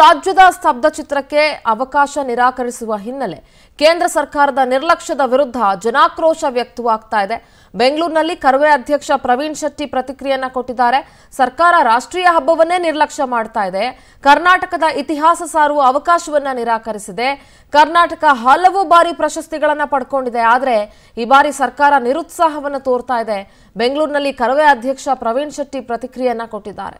ರಾಜ್ಯದ ಸ್ತಬ್ಧ ಚಿತ್ರಕ್ಕೆ ಅವಕಾಶ ನಿರಾಕರಿಸುವ ಹಿನ್ನೆಲೆ ಕೇಂದ್ರ ಸರ್ಕಾರದ ನಿರ್ಲಕ್ಷ್ಯದ ವಿರುದ್ಧ ಜನಾಕ್ರೋಶ ವ್ಯಕ್ತವಾಗ್ತಾ ಇದೆ. ಬೆಂಗಳೂರಿನಲ್ಲಿ ಕರವೇ ಅಧ್ಯಕ್ಷ ಪ್ರವೀಣ್ ಶೆಟ್ಟಿ ಪ್ರತಿಕ್ರಿಯೆಯನ್ನ ಕೊಟ್ಟಿದ್ದಾರೆ. ಸರ್ಕಾರ ರಾಷ್ಟ್ರೀಯ ಹಬ್ಬವನ್ನೇ ನಿರ್ಲಕ್ಷ್ಯ ಮಾಡ್ತಾ ಇದೆ. ಕರ್ನಾಟಕದ ಇತಿಹಾಸ ಸಾರುವ ಅವಕಾಶವನ್ನ ನಿರಾಕರಿಸಿದೆ. ಕರ್ನಾಟಕ ಹಲವು ಬಾರಿ ಪ್ರಶಸ್ತಿಗಳನ್ನು ಪಡ್ಕೊಂಡಿದೆ. ಆದರೆ ಈ ಬಾರಿ ಸರ್ಕಾರ ನಿರುತ್ಸಾಹವನ್ನು ತೋರ್ತಾ ಇದೆ. ಬೆಂಗಳೂರಿನಲ್ಲಿ ಕರವೇ ಅಧ್ಯಕ್ಷ ಪ್ರವೀಣ್ ಶೆಟ್ಟಿ ಪ್ರತಿಕ್ರಿಯೆಯನ್ನ ಕೊಟ್ಟಿದ್ದಾರೆ.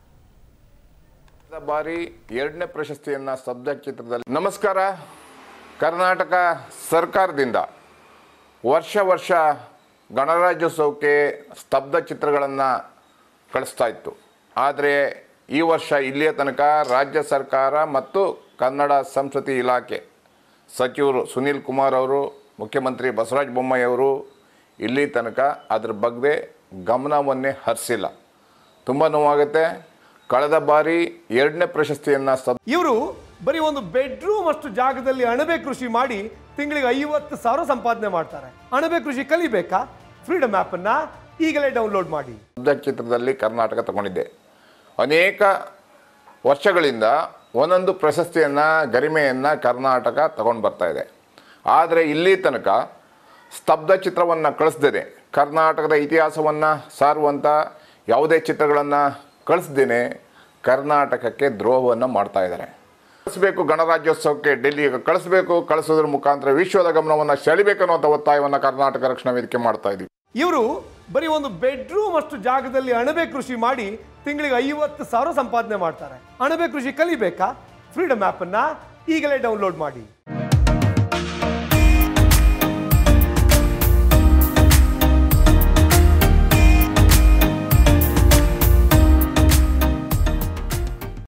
ಬಾರಿ ಎರಡನೇ ಪ್ರಶಸ್ತಿಯನ್ನ ಸ್ತಬ್ಧ ಚಿತ್ರದಲ್ಲಿ ನಮಸ್ಕಾರ. ಕರ್ನಾಟಕ ಸರ್ಕಾರದಿಂದ ವರ್ಷ ಗಣರಾಜ್ಯೋತ್ಸವಕ್ಕೆ ಸ್ತಬ್ಧ ಚಿತ್ರಗಳನ್ನು ಕಳಿಸ್ತಾ ಇತ್ತು. ಆದರೆ ಈ ವರ್ಷ ಇಲ್ಲಿಯ ತನಕ ರಾಜ್ಯ ಸರ್ಕಾರ ಮತ್ತು ಕನ್ನಡ ಸಂಸ್ಕೃತಿ ಇಲಾಖೆ ಸಚಿವರು ಸುನೀಲ್ ಕುಮಾರ್ ಅವರು, ಮುಖ್ಯಮಂತ್ರಿ ಬಸವರಾಜ ಬೊಮ್ಮಾಯಿ ಅವರು ಇಲ್ಲಿ ತನಕ ಅದ್ರ ಬಗ್ಗೆ ಗಮನವನ್ನೇ ಹರಿಸಿಲ್ಲ. ತುಂಬ ನೋವಾಗುತ್ತೆ. ಕಳೆದ ಬಾರಿ ಎರಡನೇ ಪ್ರಶಸ್ತಿಯನ್ನ ಇವರು ಬರೀ ಒಂದು ಬೆಡ್ರೂಮ್ ಅಷ್ಟು ಜಾಗದಲ್ಲಿ ಅಣಬೆ ಕೃಷಿ ಮಾಡಿ ತಿಂಗಳಿಗೆ 50,000 ಸಂಪಾದನೆ ಮಾಡ್ತಾರೆ. ಅಣಬೆ ಕೃಷಿ ಕಲಿಬೇಕಾ? ಫ್ರೀಡಮ್ ಆ್ಯಪ್ ಅನ್ನ ಈಗಲೇ ಡೌನ್ಲೋಡ್ ಮಾಡಿ. ಚಿತ್ರದಲ್ಲಿ ಕರ್ನಾಟಕ ತಗೊಂಡಿದ್ದೆ. ಅನೇಕ ವರ್ಷಗಳಿಂದ ಒಂದೊಂದು ಪ್ರಶಸ್ತಿಯನ್ನ ಗರಿಮೆಯನ್ನ ಕರ್ನಾಟಕ ತಗೊಂಡು ಬರ್ತಾ ಇದೆ. ಆದರೆ ಇಲ್ಲಿ ತನಕ ಸ್ತಬ್ಧ ಚಿತ್ರವನ್ನು ಕಳಿಸ್ದೇನೆ, ಕರ್ನಾಟಕದ ಇತಿಹಾಸವನ್ನು ಸಾರುವಂಥ ಯಾವುದೇ ಚಿತ್ರಗಳನ್ನು ಕಳಿಸ್ದೇನೆ ಕರ್ನಾಟಕಕ್ಕೆ ದ್ರೋಹವನ್ನು ಮಾಡ್ತಾ ಇದ್ದಾರೆ. ಕಳಿಸಬೇಕು, ಗಣರಾಜ್ಯೋತ್ಸವಕ್ಕೆ ಡೆಲ್ಲಿಗೆ ಕಳಿಸಬೇಕು, ಕಳಿಸೋದ್ರ ಮುಖಾಂತರ ವಿಶ್ವದ ಗಮನವನ್ನು ಸೆಳೆಬೇಕು ಅನ್ನುವಂಥ ಒತ್ತಾಯವನ್ನು ಕರ್ನಾಟಕ ರಕ್ಷಣಾ ವೇದಿಕೆ ಮಾಡ್ತಾ ಇದ್ದೀವಿ. ಇವರು ಬರೀ ಒಂದು ಬೆಡ್ರೂಮ್ ಅಷ್ಟು ಜಾಗದಲ್ಲಿ ಅಣಬೆ ಕೃಷಿ ಮಾಡಿ ತಿಂಗಳಿಗೆ 50,000 ಸಂಪಾದನೆ ಮಾಡ್ತಾರೆ. ಅಣಬೆ ಕೃಷಿ ಕಲಿಬೇಕಾ? ಫ್ರೀಡಮ್ ಆ್ಯಪ್ ಅನ್ನ ಈಗಲೇ ಡೌನ್ಲೋಡ್ ಮಾಡಿ.